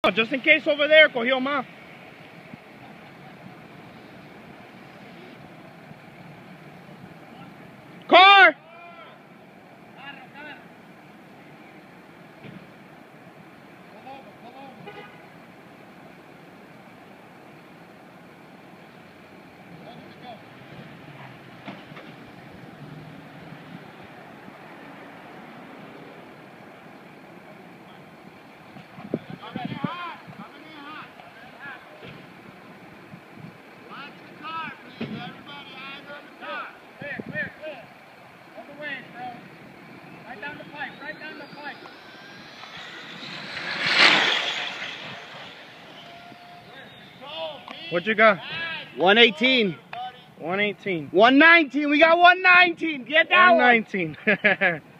Just in case over there, cogió más. Car! What you got? 118. 118. 119. We got 119. Get that 119.